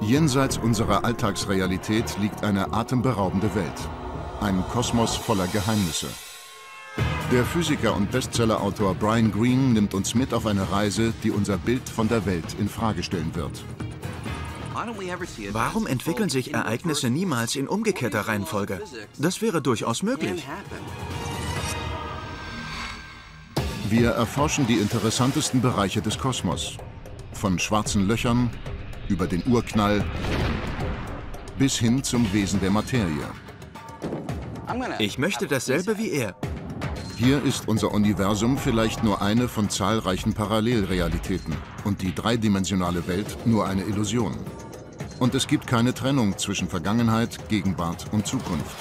Jenseits unserer Alltagsrealität liegt eine atemberaubende Welt. Ein Kosmos voller Geheimnisse. Der Physiker und Bestsellerautor Brian Greene nimmt uns mit auf eine Reise, die unser Bild von der Welt in Frage stellen wird. Warum entwickeln sich Ereignisse niemals in umgekehrter Reihenfolge? Das wäre durchaus möglich. Wir erforschen die interessantesten Bereiche des Kosmos. Von schwarzen Löchern über den Urknall bis hin zum Wesen der Materie. Ich möchte dasselbe wie er. Hier ist unser Universum vielleicht nur eine von zahlreichen Parallelrealitäten und die dreidimensionale Welt nur eine Illusion. Und es gibt keine Trennung zwischen Vergangenheit, Gegenwart und Zukunft.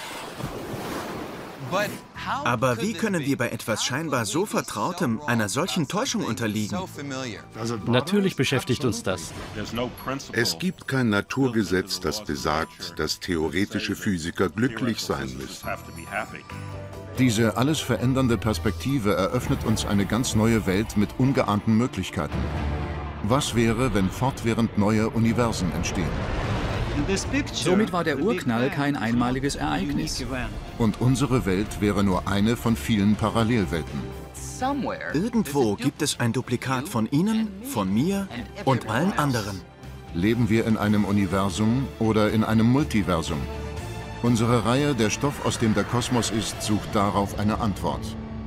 Aber wie können wir bei etwas scheinbar so Vertrautem einer solchen Täuschung unterliegen? Natürlich beschäftigt uns das. Es gibt kein Naturgesetz, das besagt, dass theoretische Physiker glücklich sein müssen. Diese alles verändernde Perspektive eröffnet uns eine ganz neue Welt mit ungeahnten Möglichkeiten. Was wäre, wenn fortwährend neue Universen entstehen? Somit war der Urknall kein einmaliges Ereignis. Und unsere Welt wäre nur eine von vielen Parallelwelten. Irgendwo gibt es ein Duplikat von Ihnen, von mir und allen anderen. Leben wir in einem Universum oder in einem Multiversum? Unsere Reihe Der Stoff, aus dem der Kosmos ist, sucht darauf eine Antwort.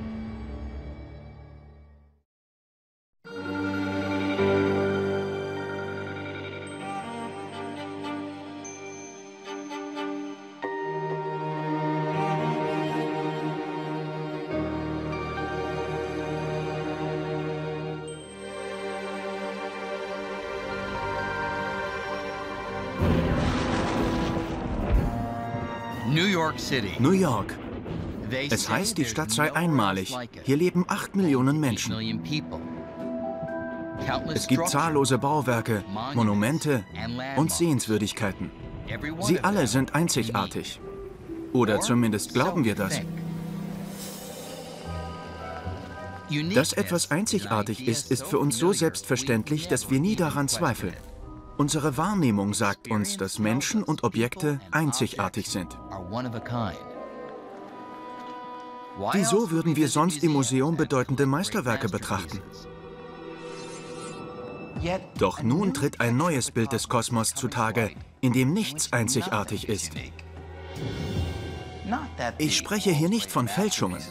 New York. Es heißt, die Stadt sei einmalig. Hier leben 8 Millionen Menschen. Es gibt zahllose Bauwerke, Monumente und Sehenswürdigkeiten. Sie alle sind einzigartig. Oder zumindest glauben wir das. Dass etwas einzigartig ist, ist für uns so selbstverständlich, dass wir nie daran zweifeln. Unsere Wahrnehmung sagt uns, dass Menschen und Objekte einzigartig sind. Wieso würden wir sonst im Museum bedeutende Meisterwerke betrachten? Doch nun tritt ein neues Bild des Kosmos zutage, in dem nichts einzigartig ist. Ich spreche hier nicht von Fälschungen.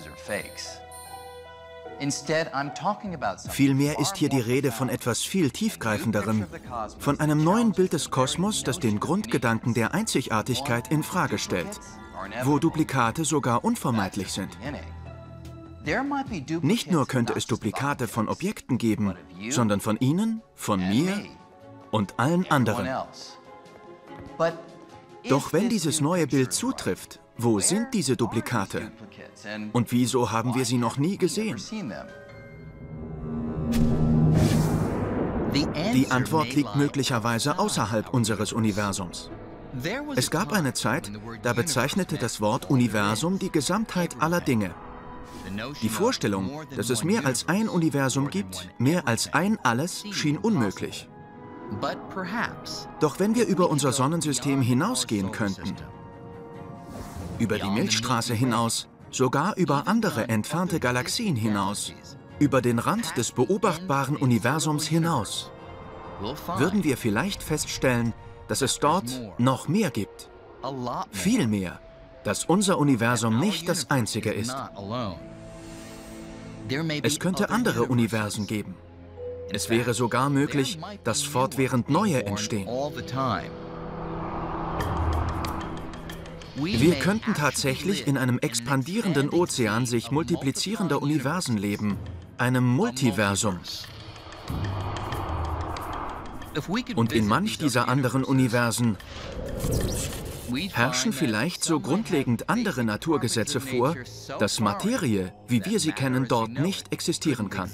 Vielmehr ist hier die Rede von etwas viel Tiefgreifenderem, von einem neuen Bild des Kosmos, das den Grundgedanken der Einzigartigkeit in Frage stellt, wo Duplikate sogar unvermeidlich sind. Nicht nur könnte es Duplikate von Objekten geben, sondern von Ihnen, von mir und allen anderen. Doch wenn dieses neue Bild zutrifft, wo sind diese Duplikate? Und wieso haben wir sie noch nie gesehen? Die Antwort liegt möglicherweise außerhalb unseres Universums. Es gab eine Zeit, da bezeichnete das Wort Universum die Gesamtheit aller Dinge. Die Vorstellung, dass es mehr als ein Universum gibt, mehr als ein Alles, schien unmöglich. Doch wenn wir über unser Sonnensystem hinausgehen könnten, über die Milchstraße hinaus, sogar über andere entfernte Galaxien hinaus, über den Rand des beobachtbaren Universums hinaus, würden wir vielleicht feststellen, dass es dort noch mehr gibt. Viel mehr, dass unser Universum nicht das einzige ist. Es könnte andere Universen geben. Es wäre sogar möglich, dass fortwährend neue entstehen. Wir könnten tatsächlich in einem expandierenden Ozean sich multiplizierender Universen leben, einem Multiversum. Und in manch dieser anderen Universen herrschen vielleicht so grundlegend andere Naturgesetze vor, dass Materie, wie wir sie kennen, dort nicht existieren kann.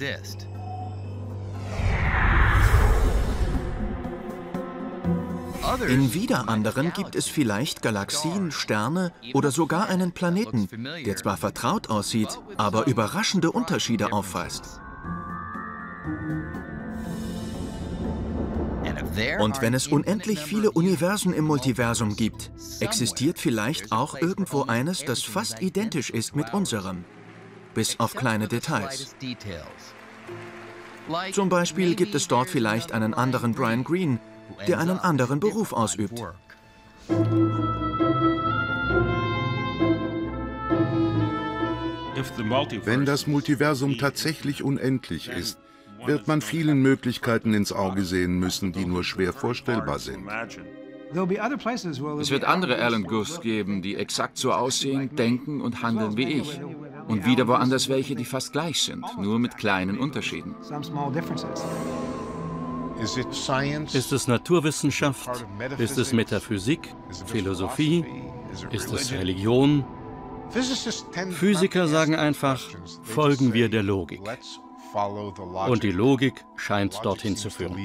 In wieder anderen gibt es vielleicht Galaxien, Sterne oder sogar einen Planeten, der zwar vertraut aussieht, aber überraschende Unterschiede aufweist. Und wenn es unendlich viele Universen im Multiversum gibt, existiert vielleicht auch irgendwo eines, das fast identisch ist mit unserem, bis auf kleine Details. Zum Beispiel gibt es dort vielleicht einen anderen Brian Greene, der einen anderen Beruf ausübt. Wenn das Multiversum tatsächlich unendlich ist, wird man vielen Möglichkeiten ins Auge sehen müssen, die nur schwer vorstellbar sind. Es wird andere Alan Guths geben, die exakt so aussehen, denken und handeln wie ich. Und wieder woanders welche, die fast gleich sind, nur mit kleinen Unterschieden. Ist es Naturwissenschaft? Ist es Metaphysik? Philosophie? Ist es Religion? Physiker sagen einfach, folgen wir der Logik. Und die Logik scheint dorthin zu führen.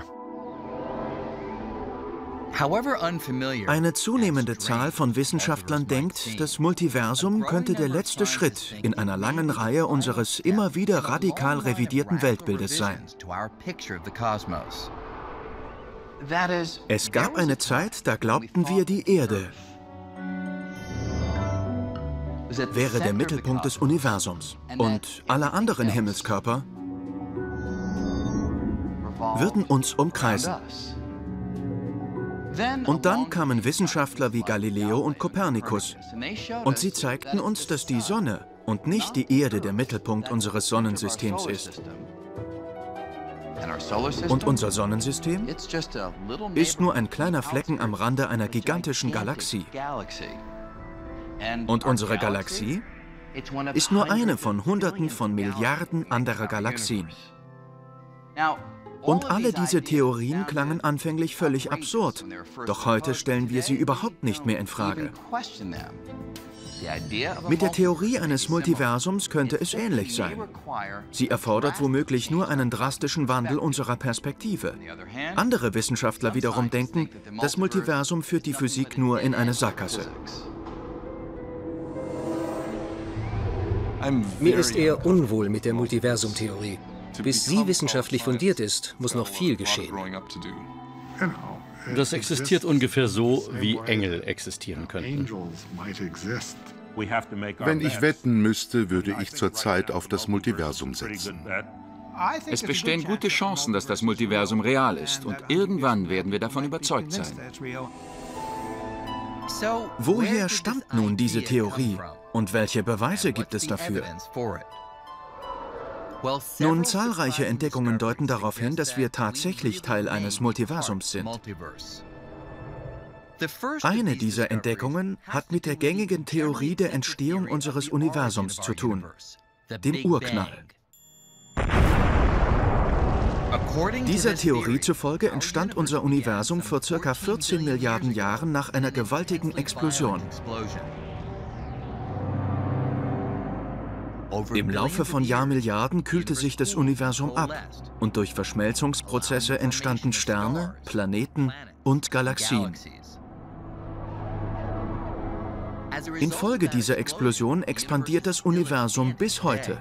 Eine zunehmende Zahl von Wissenschaftlern denkt, das Multiversum könnte der letzte Schritt in einer langen Reihe unseres immer wieder radikal revidierten Weltbildes sein. Es gab eine Zeit, da glaubten wir, die Erde wäre der Mittelpunkt des Universums und alle anderen Himmelskörper würden uns umkreisen. Und dann kamen Wissenschaftler wie Galileo und Kopernikus und sie zeigten uns, dass die Sonne und nicht die Erde der Mittelpunkt unseres Sonnensystems ist. Und unser Sonnensystem ist nur ein kleiner Flecken am Rande einer gigantischen Galaxie. Und unsere Galaxie ist nur eine von Hunderten von Milliarden anderer Galaxien. Und alle diese Theorien klangen anfänglich völlig absurd, doch heute stellen wir sie überhaupt nicht mehr in Frage. Mit der Theorie eines Multiversums könnte es ähnlich sein. Sie erfordert womöglich nur einen drastischen Wandel unserer Perspektive. Andere Wissenschaftler wiederum denken, das Multiversum führt die Physik nur in eine Sackgasse. Mir ist eher unwohl mit der Multiversumtheorie. Bis sie wissenschaftlich fundiert ist, muss noch viel geschehen. Das existiert ungefähr so, wie Engel existieren könnten. Wenn ich wetten müsste, würde ich zurzeit auf das Multiversum setzen. Es bestehen gute Chancen, dass das Multiversum real ist und irgendwann werden wir davon überzeugt sein. Woher stammt nun diese Theorie und welche Beweise gibt es dafür? Nun, zahlreiche Entdeckungen deuten darauf hin, dass wir tatsächlich Teil eines Multiversums sind. Eine dieser Entdeckungen hat mit der gängigen Theorie der Entstehung unseres Universums zu tun, dem Urknall. Dieser Theorie zufolge entstand unser Universum vor ca. 14 Milliarden Jahren nach einer gewaltigen Explosion. Im Laufe von Jahrmilliarden kühlte sich das Universum ab und durch Verschmelzungsprozesse entstanden Sterne, Planeten und Galaxien. Infolge dieser Explosion expandiert das Universum bis heute.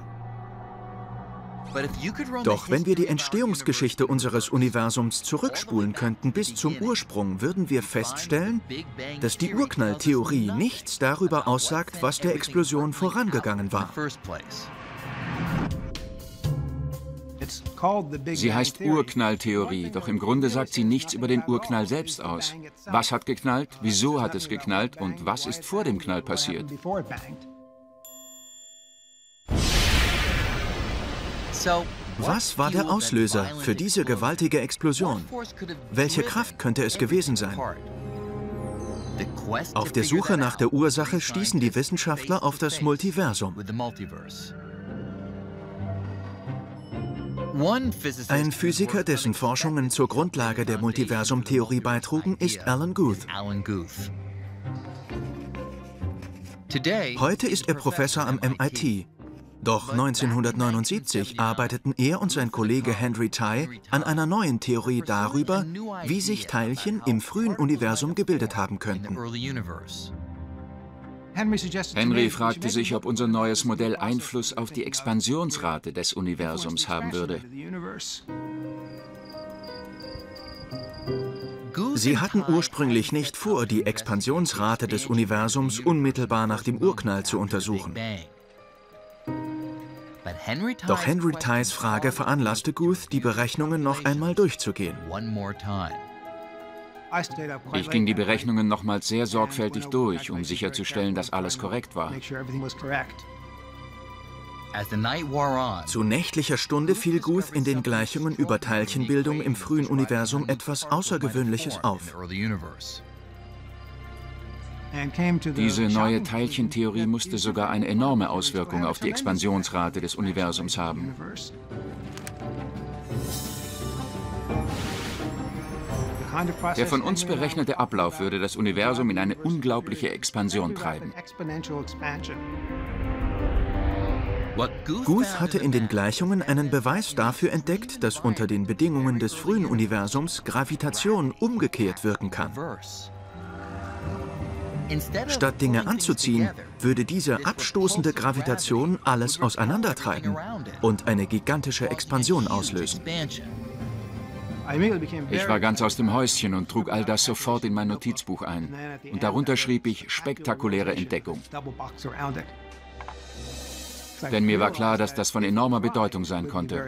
Doch wenn wir die Entstehungsgeschichte unseres Universums zurückspulen könnten bis zum Ursprung, würden wir feststellen, dass die Urknalltheorie nichts darüber aussagt, was der Explosion vorangegangen war. Sie heißt Urknalltheorie, doch im Grunde sagt sie nichts über den Urknall selbst aus. Was hat geknallt, wieso hat es geknallt und was ist vor dem Knall passiert? Was war der Auslöser für diese gewaltige Explosion? Welche Kraft könnte es gewesen sein? Auf der Suche nach der Ursache stießen die Wissenschaftler auf das Multiversum. Ein Physiker, dessen Forschungen zur Grundlage der Multiversumtheorie beitrugen, ist Alan Guth. Heute ist er Professor am MIT. Doch 1979 arbeiteten er und sein Kollege Henry Tye an einer neuen Theorie darüber, wie sich Teilchen im frühen Universum gebildet haben könnten. Henry fragte sich, ob unser neues Modell Einfluss auf die Expansionsrate des Universums haben würde. Sie hatten ursprünglich nicht vor, die Expansionsrate des Universums unmittelbar nach dem Urknall zu untersuchen. Doch Henry Tice' Frage veranlasste Guth, die Berechnungen noch einmal durchzugehen. Ich ging die Berechnungen nochmals sehr sorgfältig durch, um sicherzustellen, dass alles korrekt war. Zu nächtlicher Stunde fiel Guth in den Gleichungen über Teilchenbildung im frühen Universum etwas Außergewöhnliches auf. Diese neue Teilchentheorie musste sogar eine enorme Auswirkung auf die Expansionsrate des Universums haben. Der von uns berechnete Ablauf würde das Universum in eine unglaubliche Expansion treiben. Guth hatte in den Gleichungen einen Beweis dafür entdeckt, dass unter den Bedingungen des frühen Universums Gravitation umgekehrt wirken kann. Statt Dinge anzuziehen, würde diese abstoßende Gravitation alles auseinandertreiben und eine gigantische Expansion auslösen. Ich war ganz aus dem Häuschen und trug all das sofort in mein Notizbuch ein. Und darunter schrieb ich spektakuläre Entdeckung. Denn mir war klar, dass das von enormer Bedeutung sein konnte.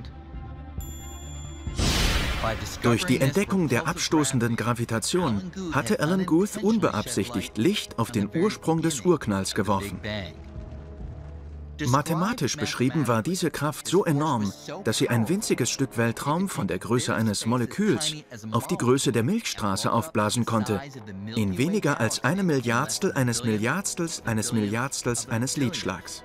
Durch die Entdeckung der abstoßenden Gravitation hatte Alan Guth unbeabsichtigt Licht auf den Ursprung des Urknalls geworfen. Mathematisch beschrieben war diese Kraft so enorm, dass sie ein winziges Stück Weltraum von der Größe eines Moleküls auf die Größe der Milchstraße aufblasen konnte, in weniger als eine Milliardstel eines Milliardstels eines Milliardstels eines Lidschlags.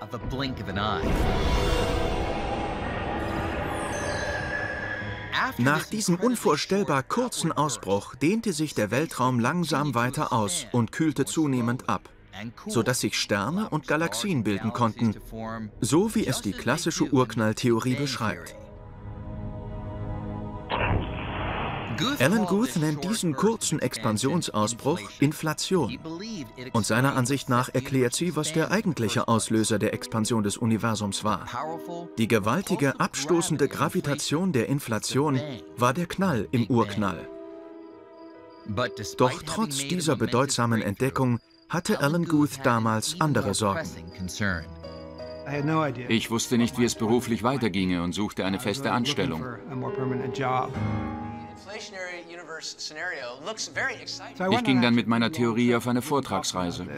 Nach diesem unvorstellbar kurzen Ausbruch dehnte sich der Weltraum langsam weiter aus und kühlte zunehmend ab, sodass sich Sterne und Galaxien bilden konnten, so wie es die klassische Urknalltheorie beschreibt. Alan Guth nennt diesen kurzen Expansionsausbruch Inflation. Und seiner Ansicht nach erklärt sie, was der eigentliche Auslöser der Expansion des Universums war. Die gewaltige, abstoßende Gravitation der Inflation war der Knall im Urknall. Doch trotz dieser bedeutsamen Entdeckung hatte Alan Guth damals andere Sorgen. Ich wusste nicht, wie es beruflich weiterginge und suchte eine feste Anstellung. Ich ging dann mit meiner Theorie auf eine Vortragsreise.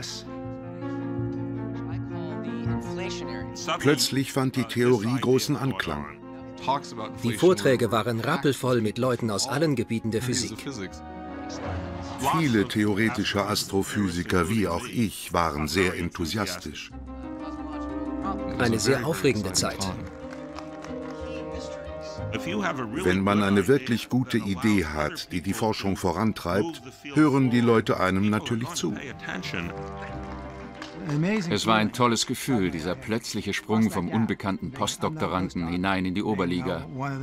Plötzlich fand die Theorie großen Anklang. Die Vorträge waren rappelvoll mit Leuten aus allen Gebieten der Physik. Viele theoretische Astrophysiker wie auch ich waren sehr enthusiastisch. Eine sehr aufregende Zeit. Wenn man eine wirklich gute Idee hat, die die Forschung vorantreibt, hören die Leute einem natürlich zu. Es war ein tolles Gefühl, dieser plötzliche Sprung vom unbekannten Postdoktoranden hinein in die Oberliga.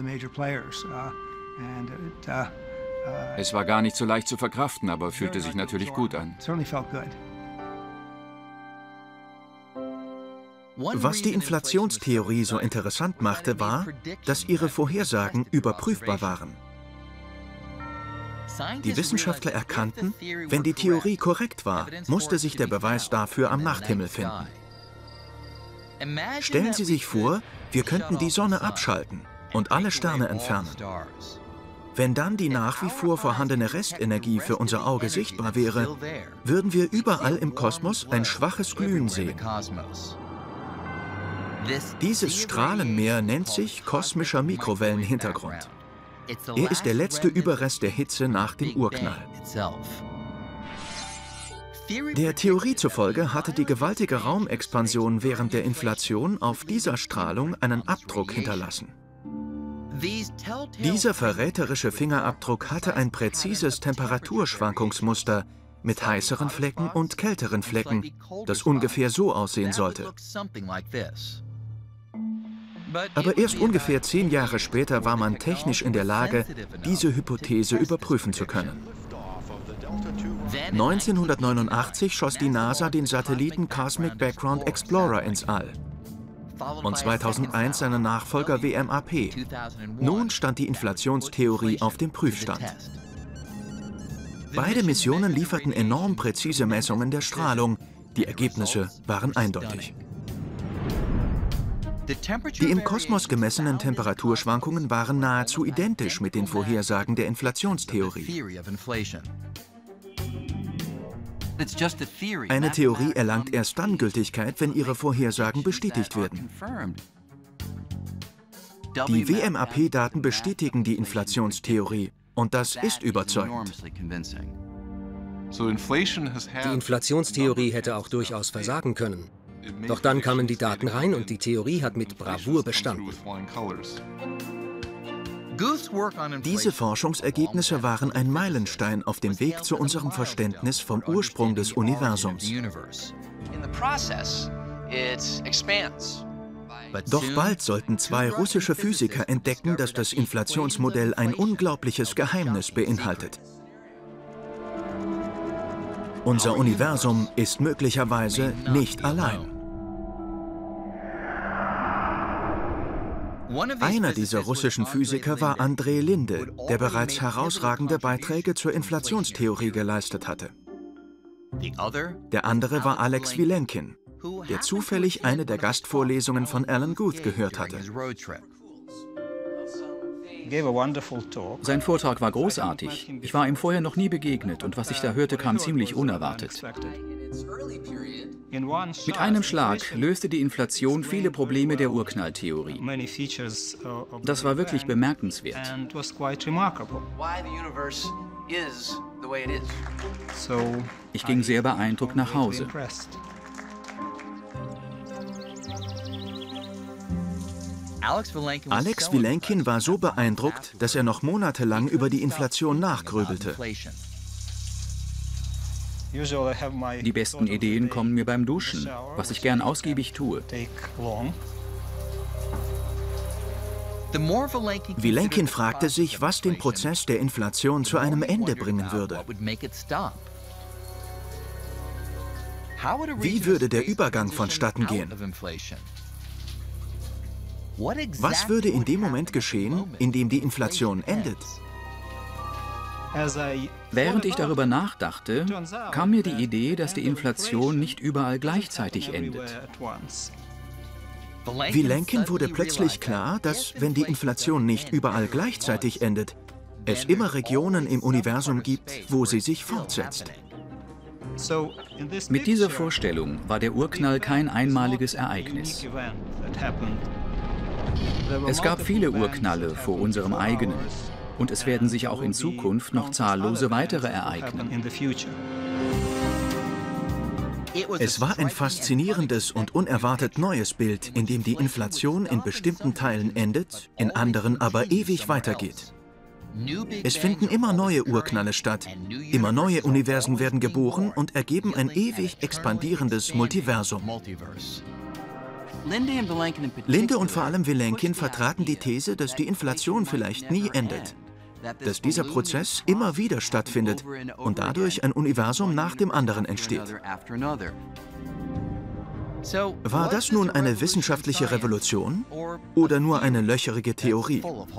Es war gar nicht so leicht zu verkraften, aber fühlte sich natürlich gut an. Was die Inflationstheorie so interessant machte, war, dass ihre Vorhersagen überprüfbar waren. Die Wissenschaftler erkannten, wenn die Theorie korrekt war, musste sich der Beweis dafür am Nachthimmel finden. Stellen Sie sich vor, wir könnten die Sonne abschalten und alle Sterne entfernen. Wenn dann die nach wie vor vorhandene Restenergie für unser Auge sichtbar wäre, würden wir überall im Kosmos ein schwaches Glühen sehen. Dieses Strahlenmeer nennt sich kosmischer Mikrowellenhintergrund. Er ist der letzte Überrest der Hitze nach dem Urknall. Der Theorie zufolge hatte die gewaltige Raumexpansion während der Inflation auf dieser Strahlung einen Abdruck hinterlassen. Dieser verräterische Fingerabdruck hatte ein präzises Temperaturschwankungsmuster mit heißeren Flecken und kälteren Flecken, das ungefähr so aussehen sollte. Aber erst ungefähr 10 Jahre später war man technisch in der Lage, diese Hypothese überprüfen zu können. 1989 schoss die NASA den Satelliten Cosmic Background Explorer ins All. Und 2001 seinen Nachfolger WMAP. Nun stand die Inflationstheorie auf dem Prüfstand. Beide Missionen lieferten enorm präzise Messungen der Strahlung. Die Ergebnisse waren eindeutig. Die im Kosmos gemessenen Temperaturschwankungen waren nahezu identisch mit den Vorhersagen der Inflationstheorie. Eine Theorie erlangt erst dann Gültigkeit, wenn ihre Vorhersagen bestätigt werden. Die WMAP-Daten bestätigen die Inflationstheorie, und das ist überzeugend. Die Inflationstheorie hätte auch durchaus versagen können. Doch dann kamen die Daten rein und die Theorie hat mit Bravour bestanden. Diese Forschungsergebnisse waren ein Meilenstein auf dem Weg zu unserem Verständnis vom Ursprung des Universums. Doch bald sollten zwei russische Physiker entdecken, dass das Inflationsmodell ein unglaubliches Geheimnis beinhaltet. Unser Universum ist möglicherweise nicht allein. Einer dieser russischen Physiker war Andrei Linde, der bereits herausragende Beiträge zur Inflationstheorie geleistet hatte. Der andere war Alex Vilenkin, der zufällig eine der Gastvorlesungen von Alan Guth gehört hatte. Sein Vortrag war großartig. Ich war ihm vorher noch nie begegnet und was ich da hörte, kam ziemlich unerwartet. Mit einem Schlag löste die Inflation viele Probleme der Urknalltheorie. Das war wirklich bemerkenswert. Ich ging sehr beeindruckt nach Hause. Alex Vilenkin war so beeindruckt, dass er noch monatelang über die Inflation nachgrübelte. Die besten Ideen kommen mir beim Duschen, was ich gern ausgiebig tue. Vilenkin fragte sich, was den Prozess der Inflation zu einem Ende bringen würde. Wie würde der Übergang vonstatten gehen? Was würde in dem Moment geschehen, in dem die Inflation endet? Während ich darüber nachdachte, kam mir die Idee, dass die Inflation nicht überall gleichzeitig endet. Vilenkin wurde plötzlich klar, dass, wenn die Inflation nicht überall gleichzeitig endet, es immer Regionen im Universum gibt, wo sie sich fortsetzt. Mit dieser Vorstellung war der Urknall kein einmaliges Ereignis. Es gab viele Urknalle vor unserem eigenen. Und es werden sich auch in Zukunft noch zahllose weitere ereignen. Es war ein faszinierendes und unerwartet neues Bild, in dem die Inflation in bestimmten Teilen endet, in anderen aber ewig weitergeht. Es finden immer neue Urknalle statt, immer neue Universen werden geboren und ergeben ein ewig expandierendes Multiversum. Linde und vor allem Vilenkin vertraten die These, dass die Inflation vielleicht nie endet. Dass dieser Prozess immer wieder stattfindet und dadurch ein Universum nach dem anderen entsteht. War das nun eine wissenschaftliche Revolution oder nur eine löcherige Theorie?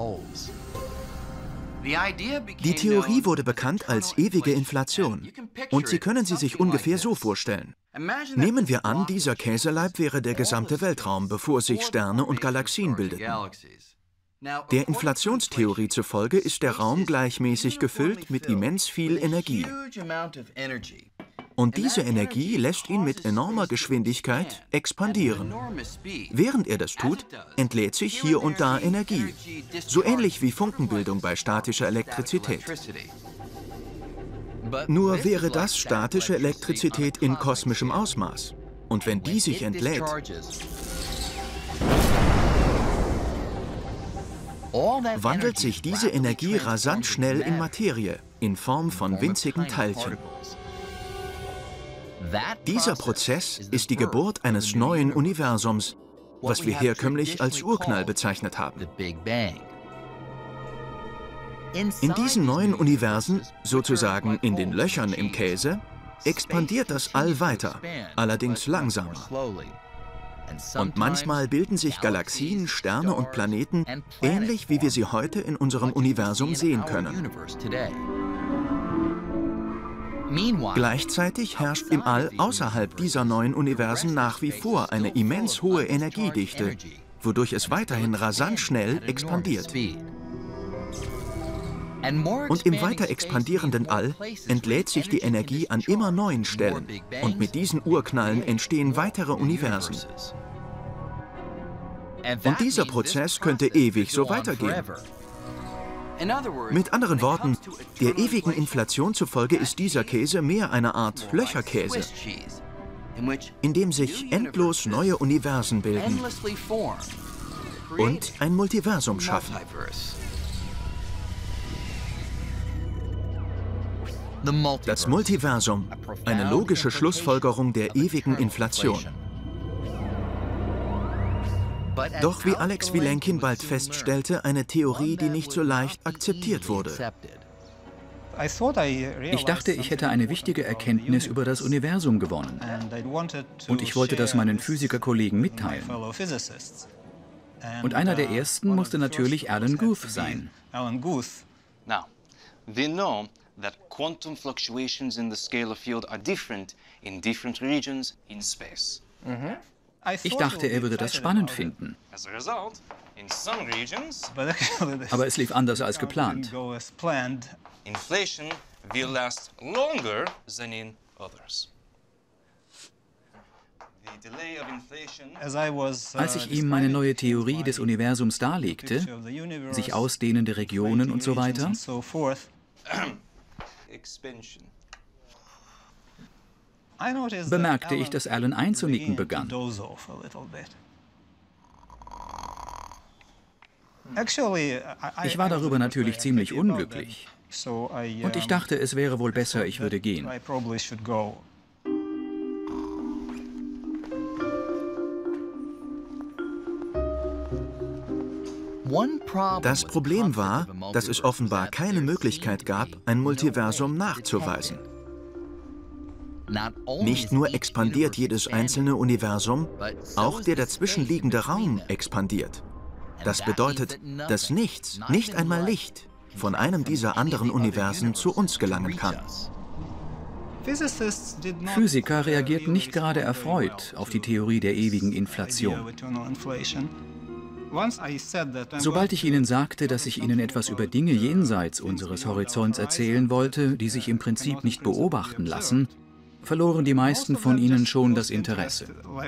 Die Theorie wurde bekannt als ewige Inflation und Sie können sie sich ungefähr so vorstellen. Nehmen wir an, dieser Käseleib wäre der gesamte Weltraum, bevor sich Sterne und Galaxien bildeten. Der Inflationstheorie zufolge ist der Raum gleichmäßig gefüllt mit immens viel Energie. Und diese Energie lässt ihn mit enormer Geschwindigkeit expandieren. Während er das tut, entlädt sich hier und da Energie, so ähnlich wie Funkenbildung bei statischer Elektrizität. Nur wäre das statische Elektrizität in kosmischem Ausmaß. Und wenn die sich entlädt, wandelt sich diese Energie rasant schnell in Materie, in Form von winzigen Teilchen. Dieser Prozess ist die Geburt eines neuen Universums, was wir herkömmlich als Urknall bezeichnet haben. In diesen neuen Universen, sozusagen in den Löchern im Käse, expandiert das All weiter, allerdings langsamer. Und manchmal bilden sich Galaxien, Sterne und Planeten, ähnlich wie wir sie heute in unserem Universum sehen können. Gleichzeitig herrscht im All außerhalb dieser neuen Universen nach wie vor eine immens hohe Energiedichte, wodurch es weiterhin rasant schnell expandiert. Und im weiter expandierenden All entlädt sich die Energie an immer neuen Stellen und mit diesen Urknallen entstehen weitere Universen. Und dieser Prozess könnte ewig so weitergehen. Mit anderen Worten, der ewigen Inflation zufolge ist dieser Käse mehr eine Art Löcherkäse, in dem sich endlos neue Universen bilden und ein Multiversum schaffen. Das Multiversum, eine logische Schlussfolgerung der ewigen Inflation. Doch wie Alex Vilenkin bald feststellte, eine Theorie, die nicht so leicht akzeptiert wurde. Ich dachte, ich hätte eine wichtige Erkenntnis über das Universum gewonnen. Und ich wollte das meinen Physikerkollegen mitteilen. Und einer der ersten musste natürlich Alan Guth sein. Now, we know that quantum fluctuations in the scalar field are different in different regions in space. Ich dachte, er würde das spannend finden. As a result, in some regions, Aber es lief anders als geplant. inflation will last longer than in others. The delay of inflation Als ich ihm meine neue Theorie des Universums darlegte, sich ausdehnende Regionen und so weiter, expansion. bemerkte ich, dass Alan einzunicken begann. Ich war darüber natürlich ziemlich unglücklich. Und ich dachte, es wäre wohl besser, ich würde gehen. Das Problem war, dass es offenbar keine Möglichkeit gab, ein Multiversum nachzuweisen. Nicht nur expandiert jedes einzelne Universum, auch der dazwischenliegende Raum expandiert. Das bedeutet, dass nichts, nicht einmal Licht, von einem dieser anderen Universen zu uns gelangen kann. Physiker reagierten nicht gerade erfreut auf die Theorie der ewigen Inflation. Sobald ich ihnen sagte, dass ich ihnen etwas über Dinge jenseits unseres Horizonts erzählen wollte, die sich im Prinzip nicht beobachten lassen, verloren die meisten von ihnen schon das Interesse.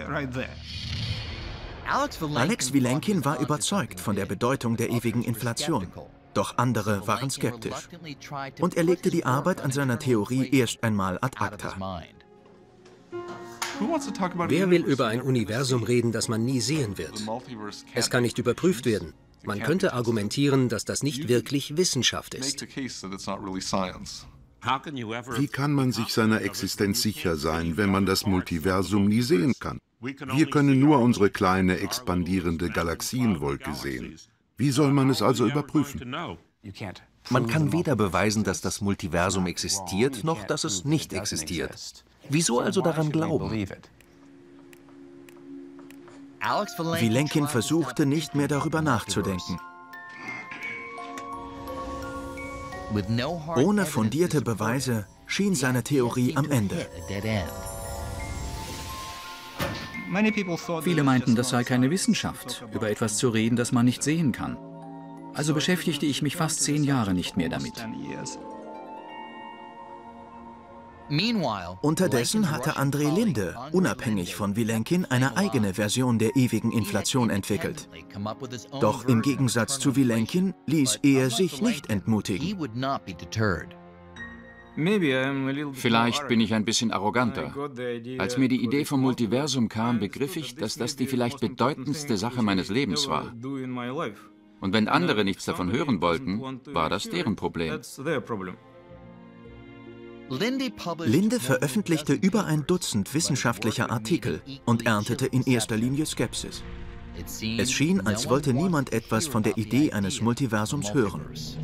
Alex Vilenkin war überzeugt von der Bedeutung der ewigen Inflation. Doch andere waren skeptisch. Und er legte die Arbeit an seiner Theorie erst einmal ad acta. Wer will über ein Universum reden, das man nie sehen wird? Es kann nicht überprüft werden. Man könnte argumentieren, dass das nicht wirklich Wissenschaft ist. Wie kann man sich seiner Existenz sicher sein, wenn man das Multiversum nie sehen kann? Wir können nur unsere kleine, expandierende Galaxienwolke sehen. Wie soll man es also überprüfen? Man kann weder beweisen, dass das Multiversum existiert, noch dass es nicht existiert. Wieso also daran glauben? Vilenkin versuchte nicht mehr darüber nachzudenken. Ohne fundierte Beweise schien seine Theorie am Ende. Viele meinten, das sei keine Wissenschaft, über etwas zu reden, das man nicht sehen kann. Also beschäftigte ich mich fast 10 Jahre nicht mehr damit. Unterdessen hatte André Linde, unabhängig von Vilenkin, eine eigene Version der ewigen Inflation entwickelt. Doch im Gegensatz zu Vilenkin ließ er sich nicht entmutigen. Vielleicht bin ich ein bisschen arroganter. Als mir die Idee vom Multiversum kam, begriff ich, dass das die vielleicht bedeutendste Sache meines Lebens war. Und wenn andere nichts davon hören wollten, war das deren Problem. Linde veröffentlichte über ein Dutzend wissenschaftlicher Artikel und erntete in erster Linie Skepsis. Es schien, als wollte niemand etwas von der Idee eines Multiversums hören.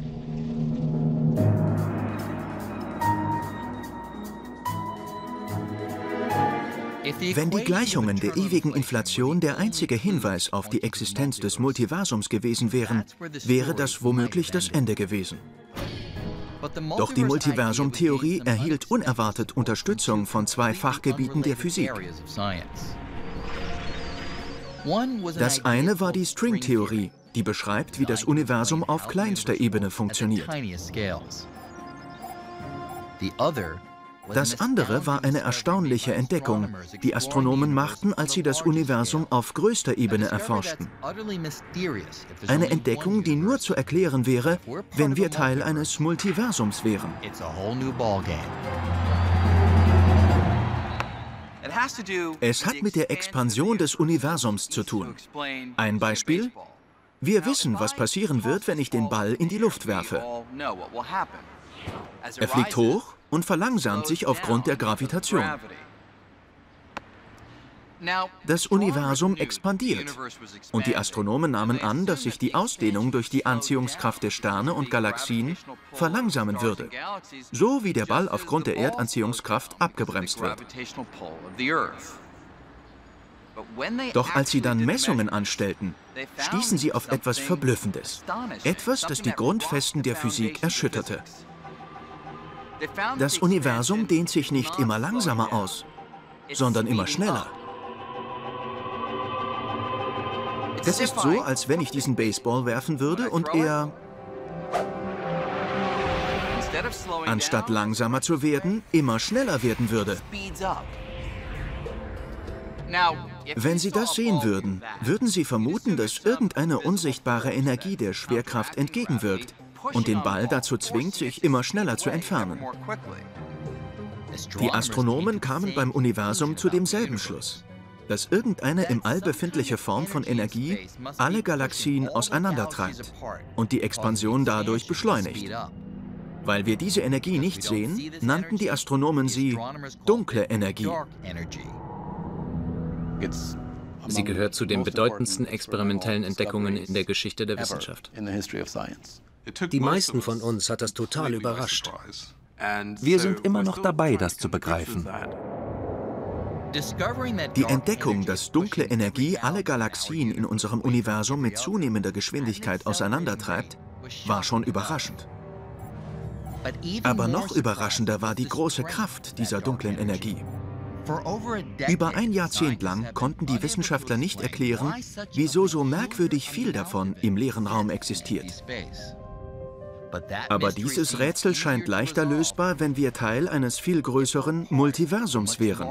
Wenn die Gleichungen der ewigen Inflation der einzige Hinweis auf die Existenz des Multiversums gewesen wären, wäre das womöglich das Ende gewesen. Doch die Multiversum-Theorie erhielt unerwartet Unterstützung von zwei Fachgebieten der Physik. Das eine war die Stringtheorie, die beschreibt, wie das Universum auf kleinster Ebene funktioniert. Das andere war eine erstaunliche Entdeckung, die Astronomen machten, als sie das Universum auf größter Ebene erforschten. Eine Entdeckung, die nur zu erklären wäre, wenn wir Teil eines Multiversums wären. Es hat mit der Expansion des Universums zu tun. Ein Beispiel: Wir wissen, was passieren wird, wenn ich den Ball in die Luft werfe. Er fliegt hoch und verlangsamt sich aufgrund der Gravitation. Das Universum expandiert und die Astronomen nahmen an, dass sich die Ausdehnung durch die Anziehungskraft der Sterne und Galaxien verlangsamen würde, so wie der Ball aufgrund der Erdanziehungskraft abgebremst wird. Doch als sie dann Messungen anstellten, stießen sie auf etwas Verblüffendes, etwas, das die Grundfesten der Physik erschütterte. Das Universum dehnt sich nicht immer langsamer aus, sondern immer schneller. Das ist so, als wenn ich diesen Baseball werfen würde und er, anstatt langsamer zu werden, immer schneller werden würde. Wenn Sie das sehen würden, würden Sie vermuten, dass irgendeine unsichtbare Energie der Schwerkraft entgegenwirkt und den Ball dazu zwingt, sich immer schneller zu entfernen. Die Astronomen kamen beim Universum zu demselben Schluss, dass irgendeine im All befindliche Form von Energie alle Galaxien auseinandertreibt und die Expansion dadurch beschleunigt. Weil wir diese Energie nicht sehen, nannten die Astronomen sie dunkle Energie. Sie gehört zu den bedeutendsten experimentellen Entdeckungen in der Geschichte der Wissenschaft. Die meisten von uns hat das total überrascht. Wir sind immer noch dabei, das zu begreifen. Die Entdeckung, dass dunkle Energie alle Galaxien in unserem Universum mit zunehmender Geschwindigkeit auseinandertreibt, war schon überraschend. Aber noch überraschender war die große Kraft dieser dunklen Energie. Über ein Jahrzehnt lang konnten die Wissenschaftler nicht erklären, wieso so merkwürdig viel davon im leeren Raum existiert. Aber dieses Rätsel scheint leichter lösbar, wenn wir Teil eines viel größeren Multiversums wären.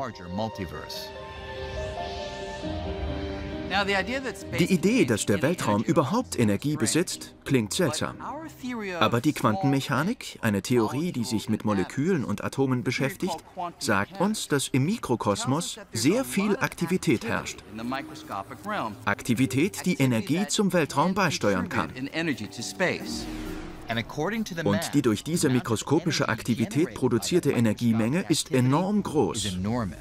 Die Idee, dass der Weltraum überhaupt Energie besitzt, klingt seltsam. Aber die Quantenmechanik, eine Theorie, die sich mit Molekülen und Atomen beschäftigt, sagt uns, dass im Mikrokosmos sehr viel Aktivität herrscht. Aktivität, die Energie zum Weltraum beisteuern kann. Und die durch diese mikroskopische Aktivität produzierte Energiemenge ist enorm groß.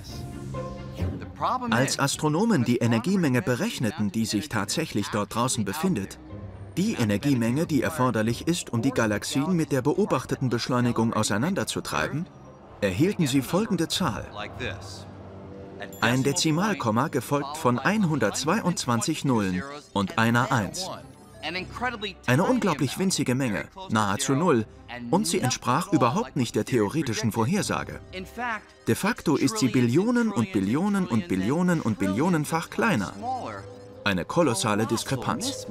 Als Astronomen die Energiemenge berechneten, die sich tatsächlich dort draußen befindet, die Energiemenge, die erforderlich ist, um die Galaxien mit der beobachteten Beschleunigung auseinanderzutreiben, erhielten sie folgende Zahl. Ein Dezimalkomma gefolgt von 122 Nullen und einer 1. Eine unglaublich winzige Menge, nahezu null, und sie entsprach überhaupt nicht der theoretischen Vorhersage. De facto ist sie Billionen und Billionen und Billionen und Billionenfach kleiner. Eine kolossale Diskrepanz.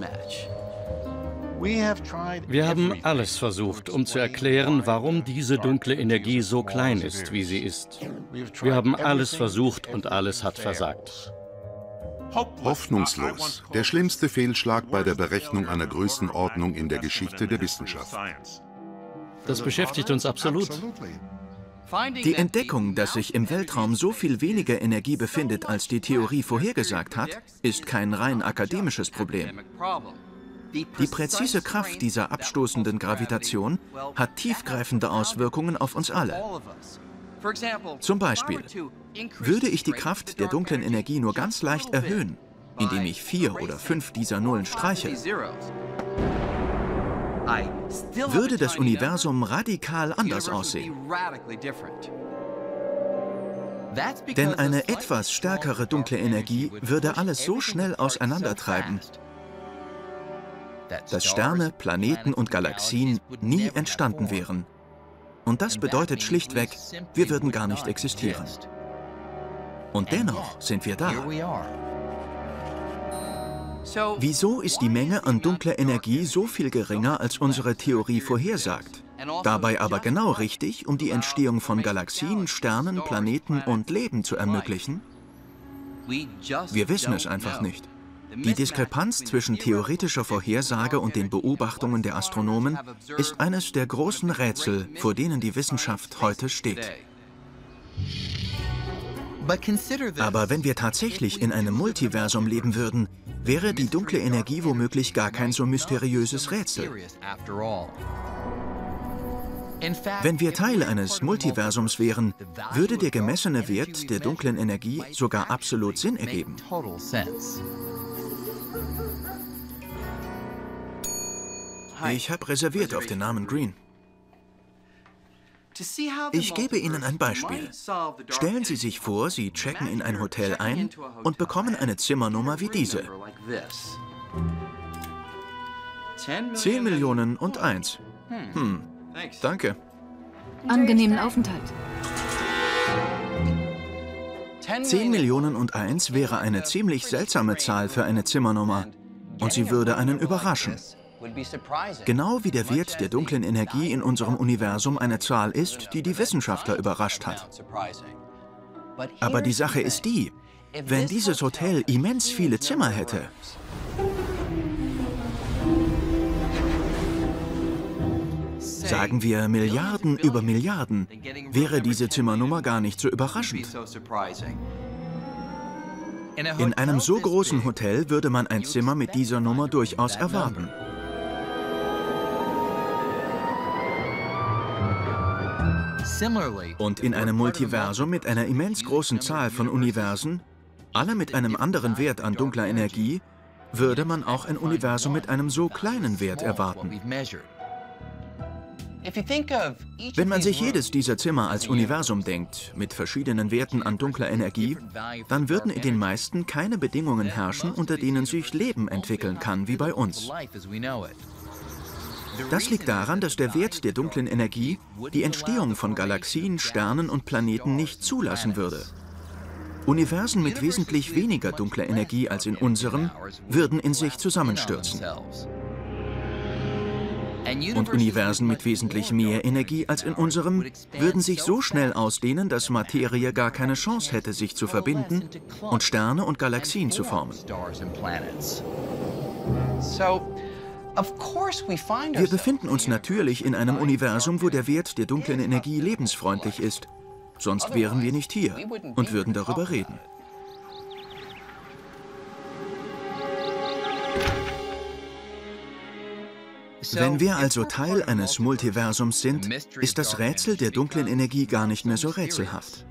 Wir haben alles versucht, um zu erklären, warum diese dunkle Energie so klein ist, wie sie ist. Wir haben alles versucht und alles hat versagt. Hoffnungslos. Der schlimmste Fehlschlag bei der Berechnung einer Größenordnung in der Geschichte der Wissenschaft. Das beschäftigt uns absolut. Die Entdeckung, dass sich im Weltraum so viel weniger Energie befindet, als die Theorie vorhergesagt hat, ist kein rein akademisches Problem. Die präzise Kraft dieser abstoßenden Gravitation hat tiefgreifende Auswirkungen auf uns alle. Zum Beispiel, würde ich die Kraft der dunklen Energie nur ganz leicht erhöhen, indem ich 4 oder 5 dieser Nullen streiche, würde das Universum radikal anders aussehen. Denn eine etwas stärkere dunkle Energie würde alles so schnell auseinandertreiben, dass Sterne, Planeten und Galaxien nie entstanden wären, Und das bedeutet schlichtweg, wir würden gar nicht existieren. Und dennoch sind wir da. Wieso ist die Menge an dunkler Energie so viel geringer, als unsere Theorie vorhersagt? Dabei aber genau richtig, um die Entstehung von Galaxien, Sternen, Planeten und Leben zu ermöglichen? Wir wissen es einfach nicht. Die Diskrepanz zwischen theoretischer Vorhersage und den Beobachtungen der Astronomen ist eines der großen Rätsel, vor denen die Wissenschaft heute steht. Aber wenn wir tatsächlich in einem Multiversum leben würden, wäre die dunkle Energie womöglich gar kein so mysteriöses Rätsel. Wenn wir Teil eines Multiversums wären, würde der gemessene Wert der dunklen Energie sogar absolut Sinn ergeben. Ich habe reserviert auf den Namen Green. Ich gebe Ihnen ein Beispiel. Stellen Sie sich vor, Sie checken in ein Hotel ein und bekommen eine Zimmernummer wie diese. 10.000.001. Danke. Angenehmen Aufenthalt. 10.000.001 wäre eine ziemlich seltsame Zahl für eine Zimmernummer. Und sie würde einen überraschen. Genau wie der Wert der dunklen Energie in unserem Universum eine Zahl ist, die die Wissenschaftler überrascht hat. Aber die Sache ist die, wenn dieses Hotel immens viele Zimmer hätte, sagen wir Milliarden über Milliarden, wäre diese Zimmernummer gar nicht so überraschend. In einem so großen Hotel würde man ein Zimmer mit dieser Nummer durchaus erwarten. Und in einem Multiversum mit einer immens großen Zahl von Universen, alle mit einem anderen Wert an dunkler Energie, würde man auch ein Universum mit einem so kleinen Wert erwarten. Wenn man sich jedes dieser Zimmer als Universum denkt, mit verschiedenen Werten an dunkler Energie, dann würden in den meisten keine Bedingungen herrschen, unter denen sich Leben entwickeln kann, wie bei uns. Das liegt daran, dass der Wert der dunklen Energie die Entstehung von Galaxien, Sternen und Planeten nicht zulassen würde. Universen mit wesentlich weniger dunkler Energie als in unserem würden in sich zusammenstürzen. Und Universen mit wesentlich mehr Energie als in unserem würden sich so schnell ausdehnen, dass Materie gar keine Chance hätte, sich zu verbinden und Sterne und Galaxien zu formen. Wir befinden uns natürlich in einem Universum, wo der Wert der dunklen Energie lebensfreundlich ist. Sonst wären wir nicht hier und würden darüber reden. Wenn wir also Teil eines Multiversums sind, ist das Rätsel der dunklen Energie gar nicht mehr so rätselhaft.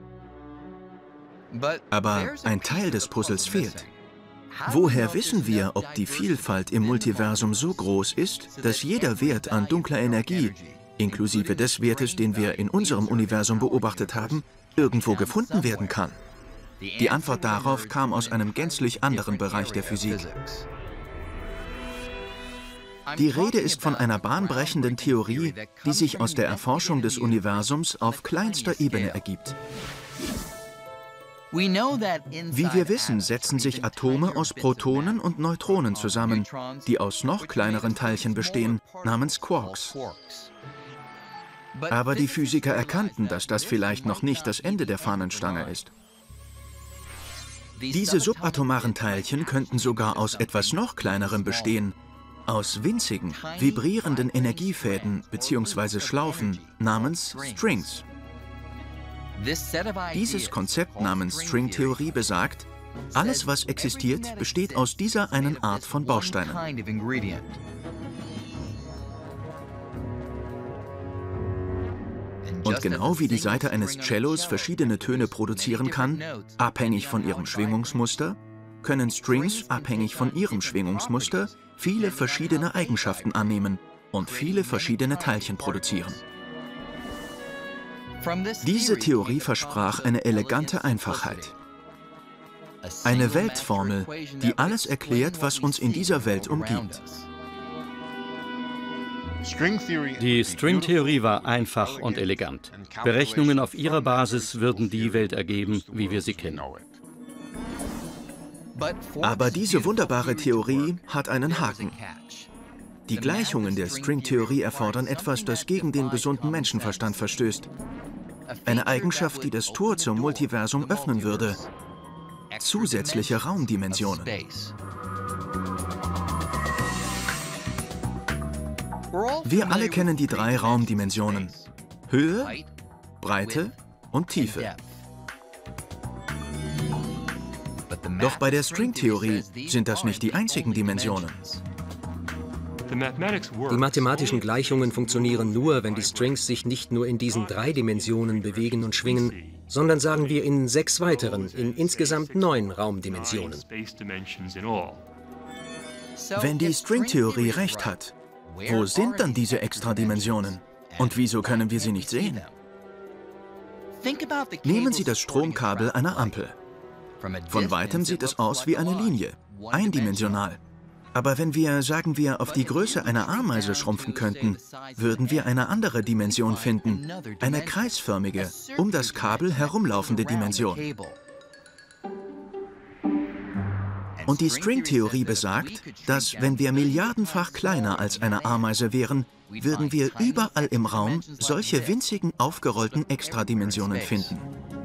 Aber ein Teil des Puzzles fehlt. Woher wissen wir, ob die Vielfalt im Multiversum so groß ist, dass jeder Wert an dunkler Energie, inklusive des Wertes, den wir in unserem Universum beobachtet haben, irgendwo gefunden werden kann? Die Antwort darauf kam aus einem gänzlich anderen Bereich der Physik. Die Rede ist von einer bahnbrechenden Theorie, die sich aus der Erforschung des Universums auf kleinster Ebene ergibt. Wie wir wissen, setzen sich Atome aus Protonen und Neutronen zusammen, die aus noch kleineren Teilchen bestehen, namens Quarks. Aber die Physiker erkannten, dass das vielleicht noch nicht das Ende der Fahnenstange ist. Diese subatomaren Teilchen könnten sogar aus etwas noch kleinerem bestehen, aus winzigen, vibrierenden Energiefäden bzw. Schlaufen namens Strings. Dieses Konzept namens Stringtheorie besagt, alles, was existiert, besteht aus dieser einen Art von Bausteinen. Und genau wie die Saite eines Cellos verschiedene Töne produzieren kann, abhängig von ihrem Schwingungsmuster, können Strings, abhängig von ihrem Schwingungsmuster, viele verschiedene Eigenschaften annehmen und viele verschiedene Teilchen produzieren. Diese Theorie versprach eine elegante Einfachheit. Eine Weltformel, die alles erklärt, was uns in dieser Welt umgibt. Die Stringtheorie war einfach und elegant. Berechnungen auf ihrer Basis würden die Welt ergeben, wie wir sie kennen. Aber diese wunderbare Theorie hat einen Haken. Die Gleichungen der Stringtheorie erfordern etwas, das gegen den gesunden Menschenverstand verstößt. Eine Eigenschaft, die das Tor zum Multiversum öffnen würde. Zusätzliche Raumdimensionen. Wir alle kennen die 3 Raumdimensionen: Höhe, Breite und Tiefe. Doch bei der Stringtheorie sind das nicht die einzigen Dimensionen. Die mathematischen Gleichungen funktionieren nur, wenn die Strings sich nicht nur in diesen 3 Dimensionen bewegen und schwingen, sondern sagen wir in 6 weiteren, in insgesamt 9 Raumdimensionen. Wenn die Stringtheorie recht hat, wo sind dann diese Extradimensionen? Und wieso können wir sie nicht sehen? Nehmen Sie das Stromkabel einer Ampel. Von weitem sieht es aus wie eine Linie, eindimensional. Aber wenn wir, sagen wir, auf die Größe einer Ameise schrumpfen könnten, würden wir eine andere Dimension finden, eine kreisförmige, um das Kabel herumlaufende Dimension. Und die Stringtheorie besagt, dass, wenn wir milliardenfach kleiner als eine Ameise wären, würden wir überall im Raum solche winzigen, aufgerollten Extradimensionen finden.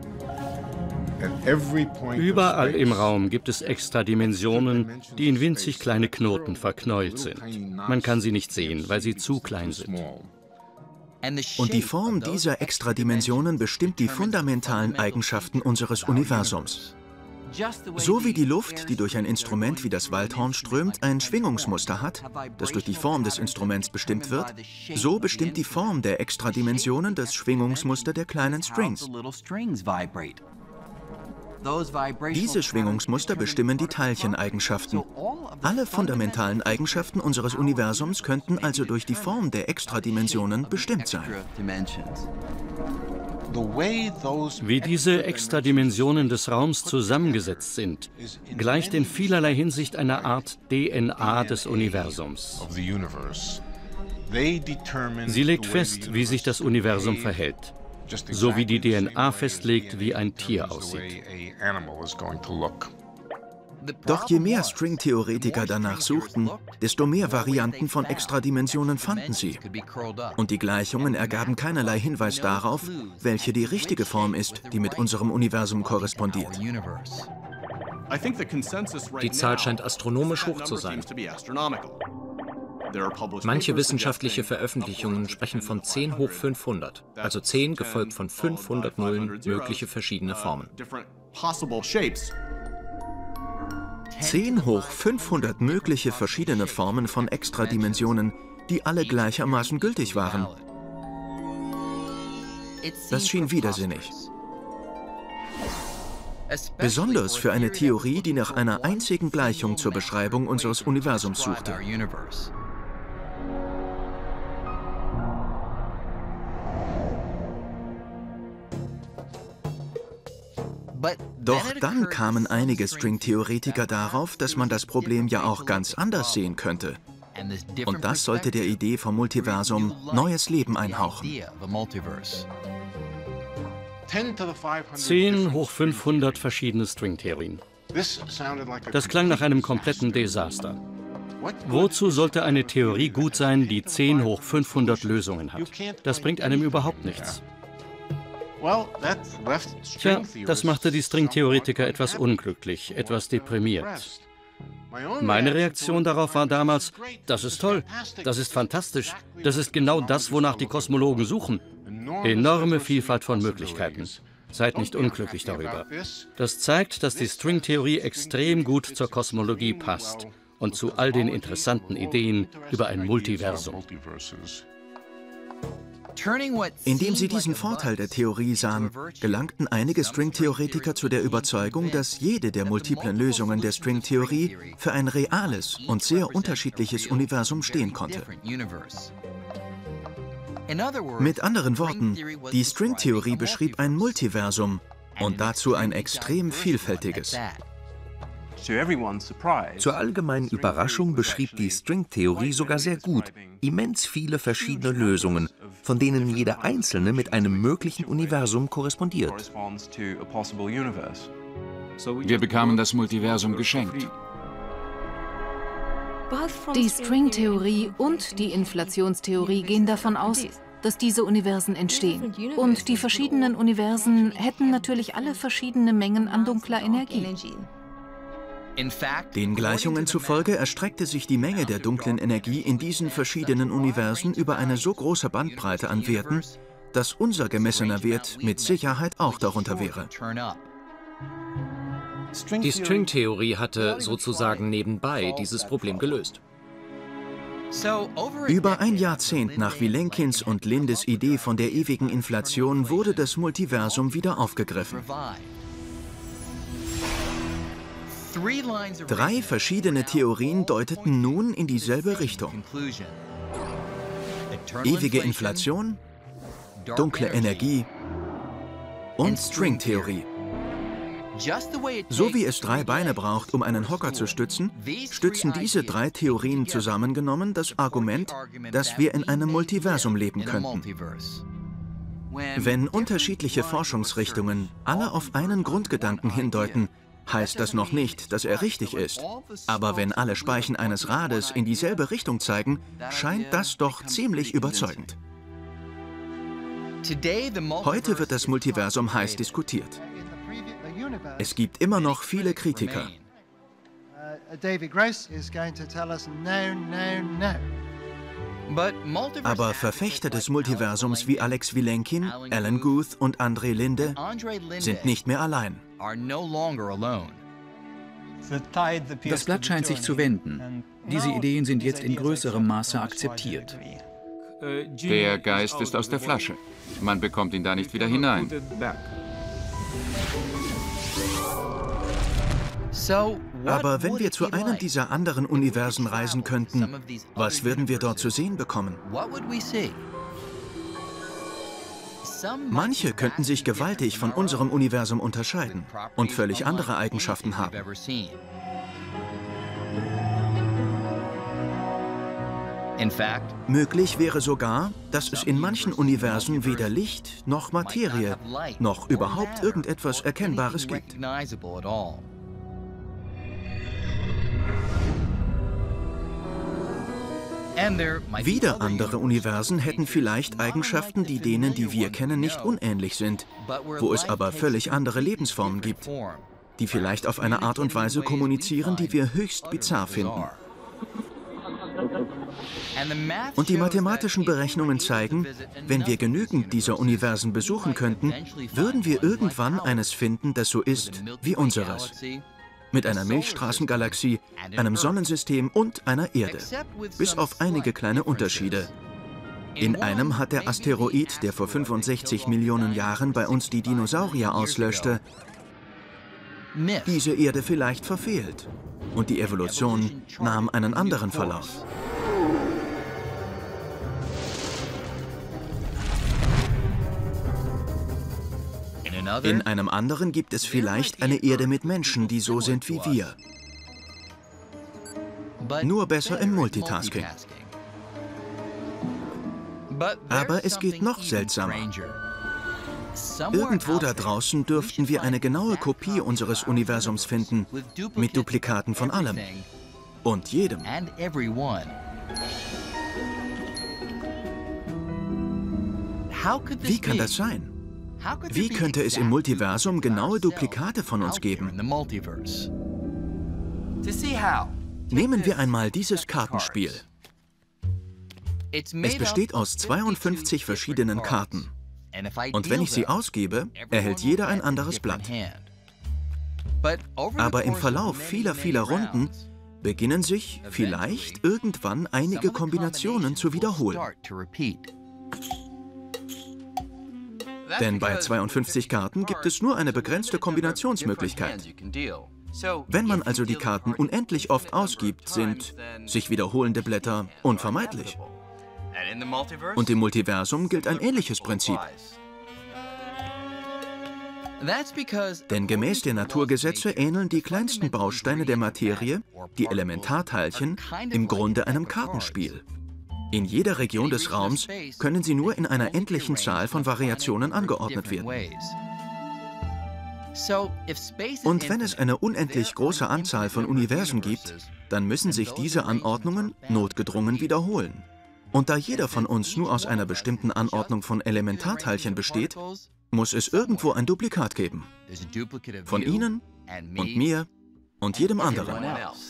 Überall im Raum gibt es Extradimensionen, die in winzig kleine Knoten verknäult sind. Man kann sie nicht sehen, weil sie zu klein sind. Und die Form dieser Extradimensionen bestimmt die fundamentalen Eigenschaften unseres Universums. So wie die Luft, die durch ein Instrument wie das Waldhorn strömt, ein Schwingungsmuster hat, das durch die Form des Instruments bestimmt wird, so bestimmt die Form der Extradimensionen das Schwingungsmuster der kleinen Strings. Diese Schwingungsmuster bestimmen die Teilcheneigenschaften. Alle fundamentalen Eigenschaften unseres Universums könnten also durch die Form der Extradimensionen bestimmt sein. Wie diese Extradimensionen des Raums zusammengesetzt sind, gleicht in vielerlei Hinsicht einer Art DNA des Universums. Sie legt fest, wie sich das Universum verhält, so wie die DNA festlegt, wie ein Tier aussieht. Doch je mehr Stringtheoretiker danach suchten, desto mehr Varianten von Extradimensionen fanden sie. Und die Gleichungen ergaben keinerlei Hinweis darauf, welche die richtige Form ist, die mit unserem Universum korrespondiert. Die Zahl scheint astronomisch hoch zu sein. Manche wissenschaftliche Veröffentlichungen sprechen von 10 hoch 500, also 10 gefolgt von 500 Nullen, mögliche verschiedene Formen. 10 hoch 500 mögliche verschiedene Formen von Extradimensionen, die alle gleichermaßen gültig waren. Das schien widersinnig. Besonders für eine Theorie, die nach einer einzigen Gleichung zur Beschreibung unseres Universums suchte. Doch dann kamen einige Stringtheoretiker darauf, dass man das Problem ja auch ganz anders sehen könnte. Und das sollte der Idee vom Multiversum neues Leben einhauchen. 10 hoch 500 verschiedene Stringtheorien. Das klang nach einem kompletten Desaster. Wozu sollte eine Theorie gut sein, die 10 hoch 500 Lösungen hat? Das bringt einem überhaupt nichts. Tja, das machte die Stringtheoretiker etwas unglücklich, etwas deprimiert. Meine Reaktion darauf war damals, das ist toll, das ist fantastisch, das ist genau das, wonach die Kosmologen suchen. Enorme Vielfalt von Möglichkeiten. Seid nicht unglücklich darüber. Das zeigt, dass die Stringtheorie extrem gut zur Kosmologie passt und zu all den interessanten Ideen über ein Multiversum. Indem sie diesen Vorteil der Theorie sahen, gelangten einige Stringtheoretiker zu der Überzeugung, dass jede der multiplen Lösungen der Stringtheorie für ein reales und sehr unterschiedliches Universum stehen konnte. Mit anderen Worten, die Stringtheorie beschrieb ein Multiversum und dazu ein extrem vielfältiges. Zur allgemeinen Überraschung beschrieb die Stringtheorie sogar sehr gut immens viele verschiedene Lösungen, von denen jede einzelne mit einem möglichen Universum korrespondiert. Wir bekamen das Multiversum geschenkt. Die Stringtheorie und die Inflationstheorie gehen davon aus, dass diese Universen entstehen. Und die verschiedenen Universen hätten natürlich alle verschiedene Mengen an dunkler Energie. Den Gleichungen zufolge erstreckte sich die Menge der dunklen Energie in diesen verschiedenen Universen über eine so große Bandbreite an Werten, dass unser gemessener Wert mit Sicherheit auch darunter wäre. Die Stringtheorie hatte sozusagen nebenbei dieses Problem gelöst. Über ein Jahrzehnt nach Vilenkins und Lindes Idee von der ewigen Inflation wurde das Multiversum wieder aufgegriffen. 3 verschiedene Theorien deuteten nun in dieselbe Richtung. Ewige Inflation, dunkle Energie und Stringtheorie. So wie es 3 Beine braucht, um einen Hocker zu stützen, stützen diese 3 Theorien zusammengenommen das Argument, dass wir in einem Multiversum leben könnten. Wenn unterschiedliche Forschungsrichtungen alle auf einen Grundgedanken hindeuten, heißt das noch nicht, dass er richtig ist. Aber wenn alle Speichen eines Rades in dieselbe Richtung zeigen, scheint das doch ziemlich überzeugend. Heute wird das Multiversum heiß diskutiert. Es gibt immer noch viele Kritiker. Aber Verfechter des Multiversums wie Alex Vilenkin, Alan Guth und André Linde sind nicht mehr allein. Das Blatt scheint sich zu wenden. Diese Ideen sind jetzt in größerem Maße akzeptiert. Der Geist ist aus der Flasche. Man bekommt ihn da nicht wieder hinein. Aber wenn wir zu einem dieser anderen Universen reisen könnten, was würden wir dort zu sehen bekommen? Manche könnten sich gewaltig von unserem Universum unterscheiden und völlig andere Eigenschaften haben. Möglich wäre sogar, dass es in manchen Universen weder Licht noch Materie noch überhaupt irgendetwas Erkennbares gibt. Wieder andere Universen hätten vielleicht Eigenschaften, die denen, die wir kennen, nicht unähnlich sind, wo es aber völlig andere Lebensformen gibt, die vielleicht auf eine Art und Weise kommunizieren, die wir höchst bizarr finden. Und die mathematischen Berechnungen zeigen, wenn wir genügend dieser Universen besuchen könnten, würden wir irgendwann eines finden, das so ist wie unseres. Mit einer Milchstraßengalaxie, einem Sonnensystem und einer Erde. Bis auf einige kleine Unterschiede. In einem hat der Asteroid, der vor 65 Millionen Jahren bei uns die Dinosaurier auslöschte, diese Erde vielleicht verfehlt. Und die Evolution nahm einen anderen Verlauf. In einem anderen gibt es vielleicht eine Erde mit Menschen, die so sind wie wir. Nur besser im Multitasking. Aber es geht noch seltsamer. Irgendwo da draußen dürften wir eine genaue Kopie unseres Universums finden, mit Duplikaten von allem und jedem. Wie kann das sein? Wie könnte es im Multiversum genaue Duplikate von uns geben? Nehmen wir einmal dieses Kartenspiel. Es besteht aus 52 verschiedenen Karten. Und wenn ich sie ausgebe, erhält jeder ein anderes Blatt. Aber im Verlauf vieler Runden beginnen sich vielleicht irgendwann einige Kombinationen zu wiederholen. Denn bei 52 Karten gibt es nur eine begrenzte Kombinationsmöglichkeit. Wenn man also die Karten unendlich oft ausgibt, sind sich wiederholende Blätter unvermeidlich. Und im Multiversum gilt ein ähnliches Prinzip. Denn gemäß der Naturgesetze ähneln die kleinsten Bausteine der Materie, die Elementarteilchen, im Grunde einem Kartenspiel. In jeder Region des Raums können sie nur in einer endlichen Zahl von Variationen angeordnet werden. Und wenn es eine unendlich große Anzahl von Universen gibt, dann müssen sich diese Anordnungen notgedrungen wiederholen. Und da jeder von uns nur aus einer bestimmten Anordnung von Elementarteilchen besteht, muss es irgendwo ein Duplikat geben. Von Ihnen und mir und jedem anderen.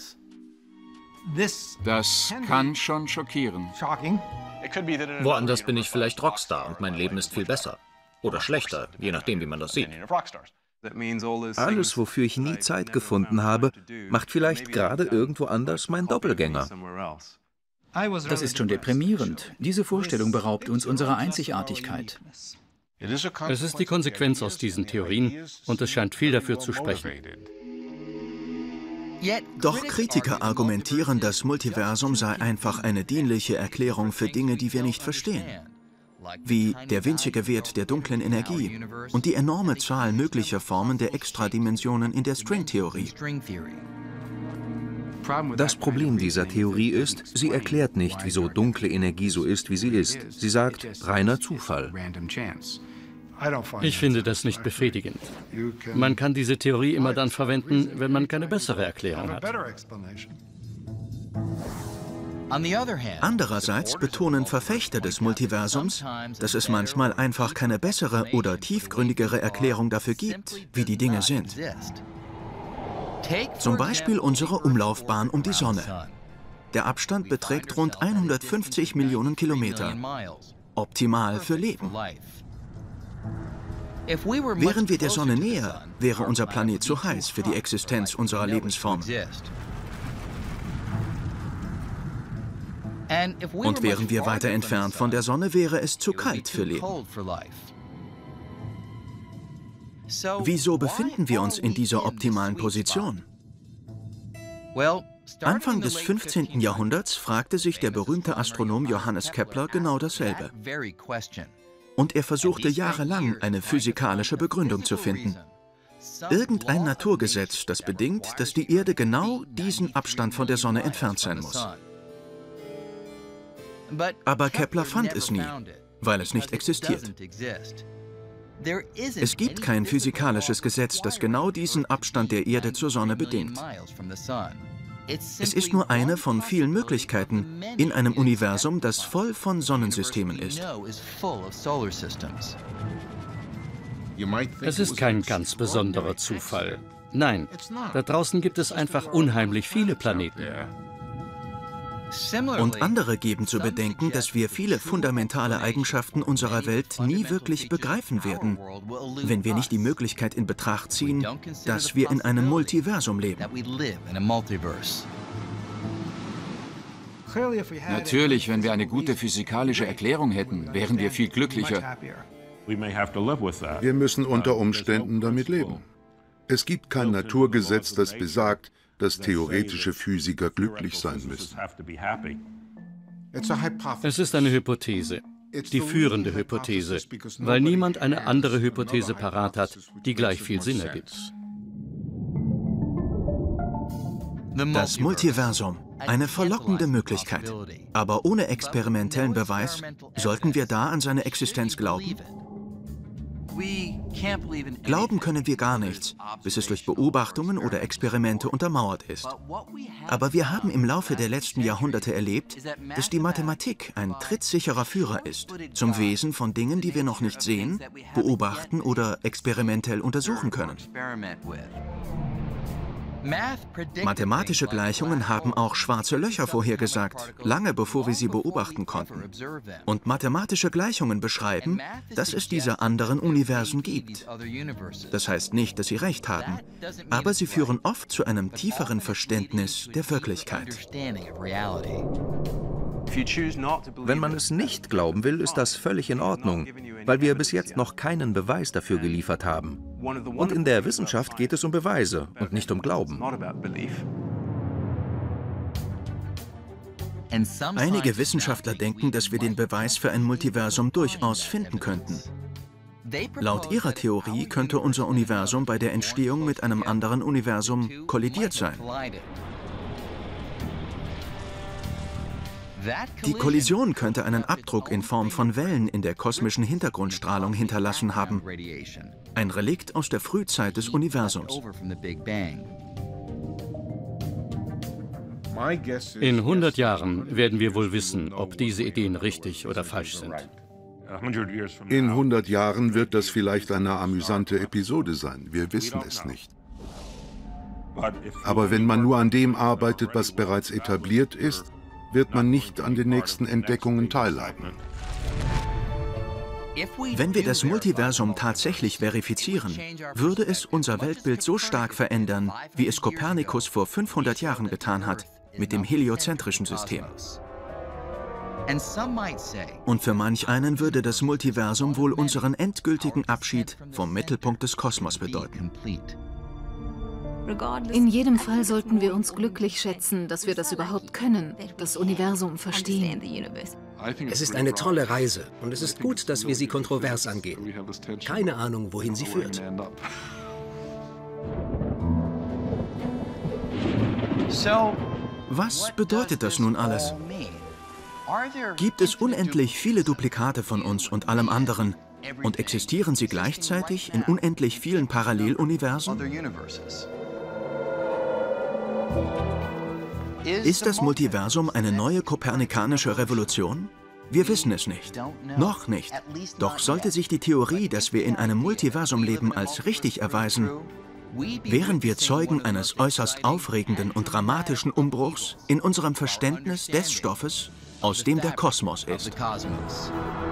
Das kann schon schockieren. Woanders bin ich vielleicht Rockstar und mein Leben ist viel besser. Oder schlechter, je nachdem, wie man das sieht. Alles, wofür ich nie Zeit gefunden habe, macht vielleicht gerade irgendwo anders mein Doppelgänger. Das ist schon deprimierend. Diese Vorstellung beraubt uns unserer Einzigartigkeit. Es ist die Konsequenz aus diesen Theorien und es scheint viel dafür zu sprechen. Doch Kritiker argumentieren, das Multiversum sei einfach eine dienliche Erklärung für Dinge, die wir nicht verstehen. Wie der winzige Wert der dunklen Energie und die enorme Zahl möglicher Formen der Extradimensionen in der Stringtheorie. Das Problem dieser Theorie ist, sie erklärt nicht, wieso dunkle Energie so ist, wie sie ist. Sie sagt, reiner Zufall. Ich finde das nicht befriedigend. Man kann diese Theorie immer dann verwenden, wenn man keine bessere Erklärung hat. Andererseits betonen Verfechter des Multiversums, dass es manchmal einfach keine bessere oder tiefgründigere Erklärung dafür gibt, wie die Dinge sind. Zum Beispiel unsere Umlaufbahn um die Sonne. Der Abstand beträgt rund 150 Millionen Kilometer. Optimal für Leben. Wären wir der Sonne näher, wäre unser Planet zu heiß für die Existenz unserer Lebensformen. Und wären wir weiter entfernt von der Sonne, wäre es zu kalt für Leben. Wieso befinden wir uns in dieser optimalen Position? Anfang des 15. Jahrhunderts fragte sich der berühmte Astronom Johannes Kepler genau dasselbe. Und er versuchte jahrelang, eine physikalische Begründung zu finden. Irgendein Naturgesetz, das bedingt, dass die Erde genau diesen Abstand von der Sonne entfernt sein muss. Aber Kepler fand es nie, weil es nicht existiert. Es gibt kein physikalisches Gesetz, das genau diesen Abstand der Erde zur Sonne bedingt. Es ist nur eine von vielen Möglichkeiten in einem Universum, das voll von Sonnensystemen ist. Es ist kein ganz besonderer Zufall. Nein, da draußen gibt es einfach unheimlich viele Planeten. Und andere geben zu bedenken, dass wir viele fundamentale Eigenschaften unserer Welt nie wirklich begreifen werden, wenn wir nicht die Möglichkeit in Betracht ziehen, dass wir in einem Multiversum leben. Natürlich, wenn wir eine gute physikalische Erklärung hätten, wären wir viel glücklicher. Wir müssen unter Umständen damit leben. Es gibt kein Naturgesetz, das besagt, dass theoretische Physiker glücklich sein müssen. Es ist eine Hypothese, die führende Hypothese, weil niemand eine andere Hypothese parat hat, die gleich viel Sinn ergibt. Das Multiversum, eine verlockende Möglichkeit. Aber ohne experimentellen Beweis sollten wir da an seine Existenz glauben? Glauben können wir gar nichts, bis es durch Beobachtungen oder Experimente untermauert ist. Aber wir haben im Laufe der letzten Jahrhunderte erlebt, dass die Mathematik ein trittsicherer Führer ist zum Wesen von Dingen, die wir noch nicht sehen, beobachten oder experimentell untersuchen können. Mathematische Gleichungen haben auch schwarze Löcher vorhergesagt, lange bevor wir sie beobachten konnten. Und mathematische Gleichungen beschreiben, dass es diese anderen Universen gibt. Das heißt nicht, dass sie recht haben, aber sie führen oft zu einem tieferen Verständnis der Wirklichkeit. Wenn man es nicht glauben will, ist das völlig in Ordnung, weil wir bis jetzt noch keinen Beweis dafür geliefert haben. Und in der Wissenschaft geht es um Beweise und nicht um Glauben. Einige Wissenschaftler denken, dass wir den Beweis für ein Multiversum durchaus finden könnten. Laut ihrer Theorie könnte unser Universum bei der Entstehung mit einem anderen Universum kollidiert sein. Die Kollision könnte einen Abdruck in Form von Wellen in der kosmischen Hintergrundstrahlung hinterlassen haben. Ein Relikt aus der Frühzeit des Universums. In 100 Jahren werden wir wohl wissen, ob diese Ideen richtig oder falsch sind. In 100 Jahren wird das vielleicht eine amüsante Episode sein. Wir wissen es nicht. Aber wenn man nur an dem arbeitet, was bereits etabliert ist, wird man nicht an den nächsten Entdeckungen teilhaben. Wenn wir das Multiversum tatsächlich verifizieren, würde es unser Weltbild so stark verändern, wie es Kopernikus vor 500 Jahren getan hat, mit dem heliozentrischen System. Und für manch einen würde das Multiversum wohl unseren endgültigen Abschied vom Mittelpunkt des Kosmos bedeuten. In jedem Fall sollten wir uns glücklich schätzen, dass wir das überhaupt können, das Universum verstehen. Es ist eine tolle Reise und es ist gut, dass wir sie kontrovers angehen. Keine Ahnung, wohin sie führt. Was bedeutet das nun alles? Gibt es unendlich viele Duplikate von uns und allem anderen? Und existieren sie gleichzeitig in unendlich vielen Paralleluniversen? Ist das Multiversum eine neue kopernikanische Revolution? Wir wissen es nicht. Noch nicht. Doch sollte sich die Theorie, dass wir in einem Multiversum leben, als richtig erweisen, wären wir Zeugen eines äußerst aufregenden und dramatischen Umbruchs in unserem Verständnis des Stoffes, aus dem der Kosmos ist.